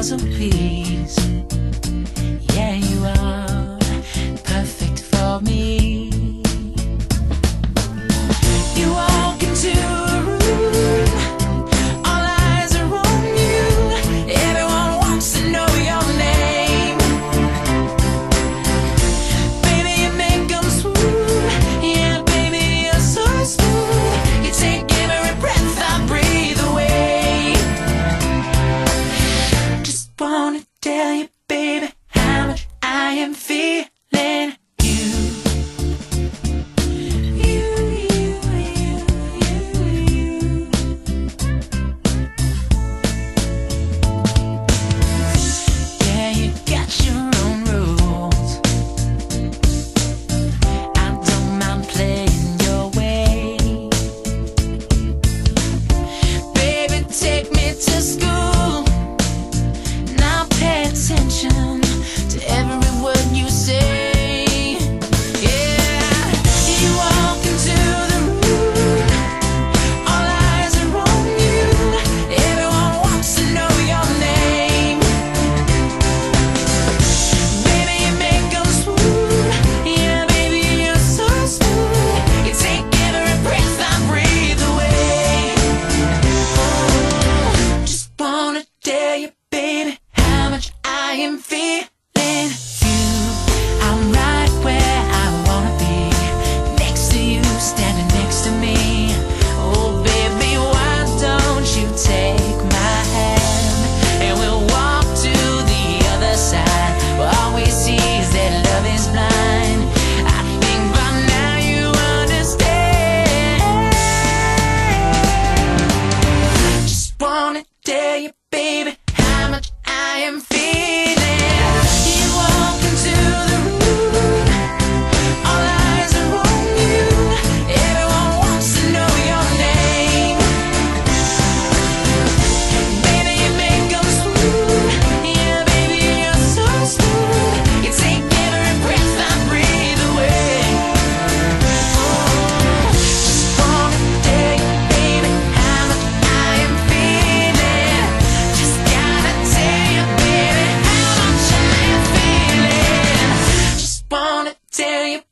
puzzle piece. Yeah, you are perfect for me. You walk into a room, all eyes are on you. Everyone wants to know your name. Baby, you make them swoon. Yeah, baby, you're so smooth. You take every breath I breathe away. Just wanna tell you, baby, how much I am feeling you. Yeah, you got your own rules. I don't mind playing your way. Baby, take me to school. Now pay attention to every word you say. Yeah, you walk into the room, all eyes are on you. Everyone wants to know your name. Baby, you make them swoon. Yeah, baby, you're so smooth. You take every breath I breathe away. Oh, just wanna tell you, baby, how much I am feeling you. I'm right where I wanna be, next to you, standing next to me. Oh baby, why don't you take my hand and we'll walk to the other side, where all we see is that love is blind. I think by now you understand. Just wanna tell you, baby, how much I am feeling. You walk into the room, all eyes are on you. Everyone wants to know your name. Baby, you make them swoon. Yeah, baby, you're so smooth. You take every breath I breathe away. Oh, just wanna tell you, baby, how much I am feeling. Just gotta tell you, baby, how much I am feeling. Just wanna tell you,